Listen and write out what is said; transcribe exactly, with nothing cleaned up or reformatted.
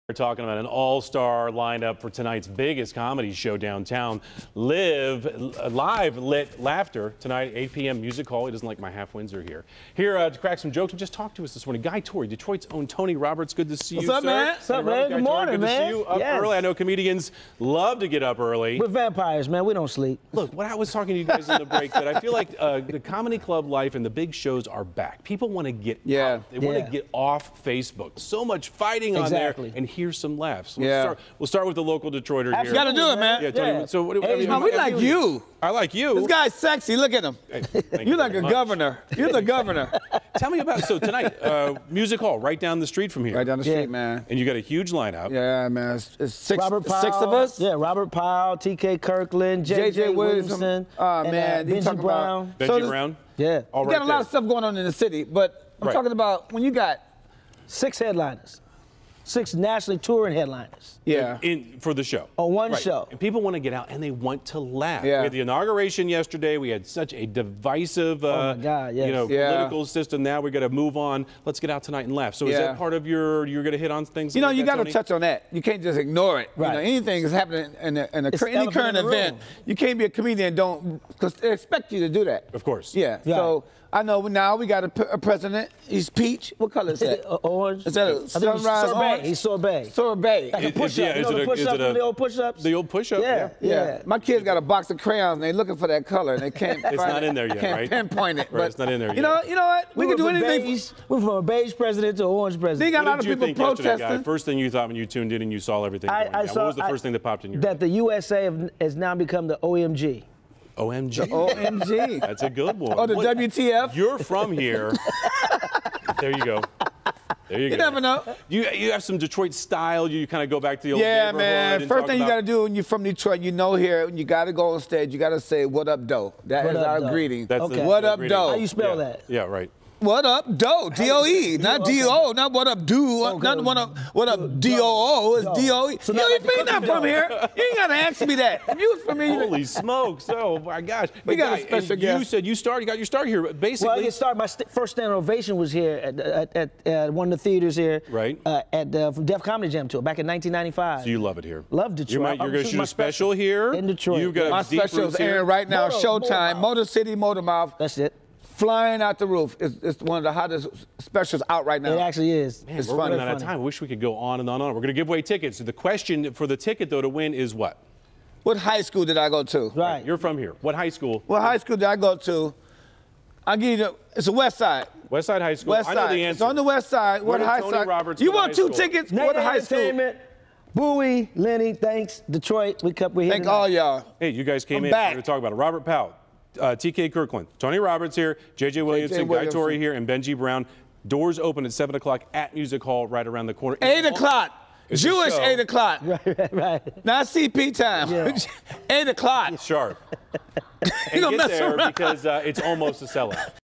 We're talking about an all-star lineup for tonight's biggest comedy show downtown. Live, live lit laughter tonight, eight p m Music Hall. He doesn't like my half Windsor here. Here uh, to crack some jokes and just talk to us this morning. Guy Torry, Detroit's own Tony Roberts. Good to see What's you, up, sir. man? What's up, man? Good morning, Good man. to see you up yes. early. I know comedians love to get up early. We're vampires, man. We don't sleep. Look, what I was talking to you guys in the break, that I feel like uh, the comedy club life and the big shows are back. People want to get yeah. out. They want to yeah. get off Facebook. So much fighting exactly. on there, and here's some laughs. Let's yeah. start, we'll start with the local Detroiter here. You got to do it, man. Yeah, Tony. Yeah. So what, what, hey, what, man, we like you. I like you. This guy's sexy. Look at him. Hey, You're you like a much. governor. You're the governor. Tell me about, so tonight, uh, Music Hall, right down the street from here. Right down the street, yeah. man. And you got a huge lineup. Yeah, man. It's, it's six, Robert Powell, six of us. Yeah, Robert Powell, T K Kirkland, J J Williamson. Oh, and, man. Uh, Benji Brown. Benji so Brown? Yeah. All you right got a there. lot of stuff going on in the city, but I'm right. talking about when you got six headliners. Six nationally touring headliners. Yeah. In, for the show. On one right. show. And people want to get out and they want to laugh. Yeah. We had the inauguration yesterday. We had such a divisive, uh, oh my God, yes. you know, yeah. political system. Now we got to move on. Let's get out tonight and laugh. So yeah. is that part of your? You're going to hit on things. You know, like you got to touch on that. You can't just ignore it. Right. You know, anything is happening in a, in a It's any current in event. You can't be a comedian and don't because they expect you to do that. Of course. Yeah. Yeah. So I know now we got a, a president. He's peach. What color is that? Orange. Is that a sunrise sorbet. orange? He's sorbet. Sorbet. Like a It- push-up. yeah, You is know it the a- is push-up, it a- the old push-ups? The old push-up. Yeah. Yeah. yeah. My kids got a box of crayons and they're looking for that color and they can't. It's find not it. in there yet, Can't right? pinpoint it. Right, but, it's not in there You yet. know, you know what? We, We can do went from anything. Beige, we went from a beige president to an orange president. They got a What lot of did you people think yesterday, Guy? protesting. First thing you thought when you tuned in and you saw everything I, going I down. saw, What was the I, first thing that popped in your that head? the U S A have, has now become the O M G. O M G. O M G. That's a good one. Oh, the What- W T F. You're from here. There you go. There you, You go. never know. You you have some Detroit style. You kind of go back to the old Yeah, neighborhood man. and First talk thing you about- got to do when you're from Detroit, you know here, when you got to go on stage, you got to say, what up, doe? That What is up, our doe? greeting. That's Okay. the, What the up, greeting. doe? How you spell yeah. that? Yeah, right. What up, doe? D O E, not okay. D O, not what up, do, Okay. not what up, what up, D O O, it's Doe. D O E. So You not like ain't the been not cookie from dough. here. You ain't got to ask me that. If you was from here, Holy smokes! Oh my gosh! We But got a Guy, special and You guest. said you started. You got your start here. but Basically, Well, I get started. My st first standing ovation was here at, at, at, at one of the theaters here. Right. Uh, at the from Def Comedy Jam tour back in nineteen ninety-five. so you love it here. Love Detroit. You might, you're I'm going to shooting shoot my a special here in Detroit. You've got my deep special roots is airing here. right now, Motor- Showtime, Motor Motor City, Motor Mouth, That's it. flying out the roof. It's, it's one of the hottest specials out right now. It actually is. Man, It's we're funny. running out of time. I wish we could go on and on and on. We're going to give away tickets. The question for the ticket, though, to win is what? What high school did I go to? Right. You're from here. What high school? What high school did I go to? I'll give you the, it's a West Side. West Side High School. West I know Side. the answer. It's on the West Side. Where What did high Tony side? Roberts You go to want high two school? tickets? Nate What high school? Entertainment, Bowie, Lenny, thanks, Detroit. We kept we here Thank tonight. all y'all. Hey, you guys came I'm in. back. We're going to talk about it. Robert Powell, uh, T K Kirkland, Tony Roberts here, J J Williamson, Guy Williamson. Torry here, and Benji Brown. Doors open at seven o'clock at Music Hall right around the corner. Eight o'clock. It's a Jewish show. eight o'clock. Right, right, right. Not C P time. Yeah. Eight o'clock. Sharp. You And don't get mess there around. because uh, it's almost a sellout.